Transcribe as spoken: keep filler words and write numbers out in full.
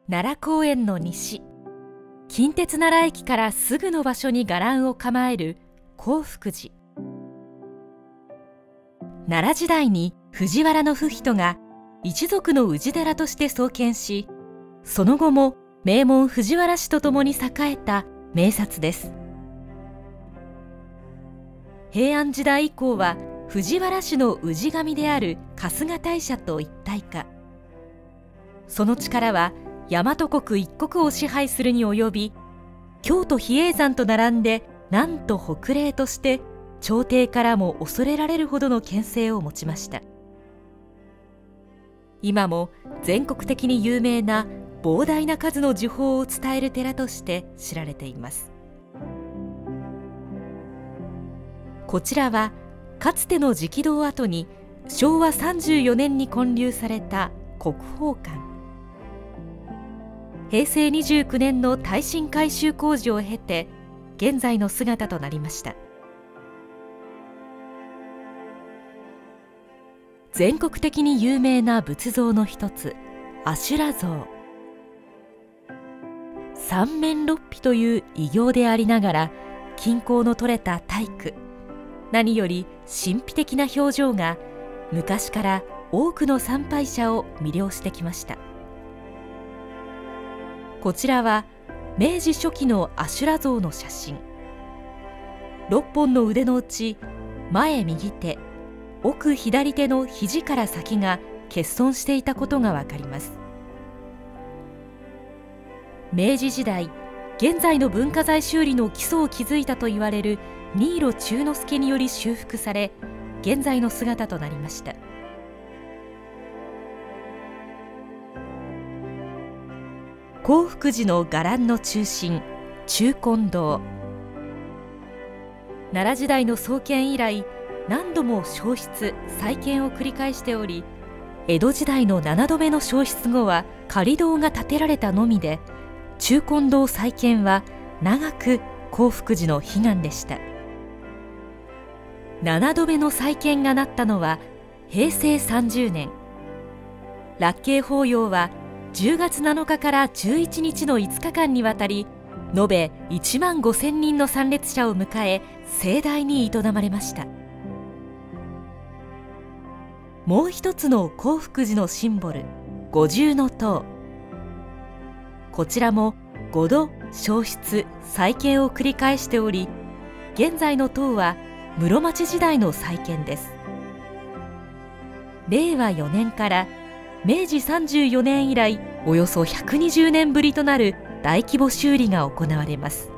奈良公園の西、近鉄奈良駅からすぐの場所に伽藍を構える興福寺。奈良時代に藤原不比が一族の氏寺として創建し、その後も名門藤原氏とともに栄えた名刹です。平安時代以降は藤原氏の氏神である春日大社と一体化。その力は大和国一国を支配するに及び、京都比叡山と並んでなんと北霊として朝廷からも恐れられるほどの権勢を持ちました。今も全国的に有名な膨大な数の呪法を伝える寺として知られています。こちらはかつての直道跡にしょうわさんじゅうよねんに建立された国宝館。へいせいにじゅうきゅうねんの耐震改修工事を経て現在の姿となりました。全国的に有名な仏像の一つ、阿修羅像。三面六臂という偉業でありながら、均衡の取れた体躯、何より神秘的な表情が昔から多くの参拝者を魅了してきました。こちらは明治初期の阿修羅像の写真。ろっぽんの腕のうち、前右手、奥左手の肘から先が欠損していたことがわかります。明治時代、現在の文化財修理の基礎を築いたといわれる新納忠之助により修復され、現在の姿となりました。興福寺の伽藍の中心、中金堂。奈良時代の創建以来、何度も焼失・再建を繰り返しており、江戸時代のななどめの焼失後は仮堂が建てられたのみで、中金堂再建は長く興福寺の悲願でした。ななどめの再建がなったのはへいせいさんじゅうねん。楽慶法要はじゅうがつなのかからじゅういちにちのいつかかんにわたり、延べいちまんごせんにんの参列者を迎え、盛大に営まれました。もう一つの興福寺のシンボル、五重塔。こちらもごど焼失・再建を繰り返しており、現在の塔は室町時代の再建です。れいわよねんからめいじさんじゅうよねん以来およそひゃくにじゅうねんぶりとなる大規模修理が行われます。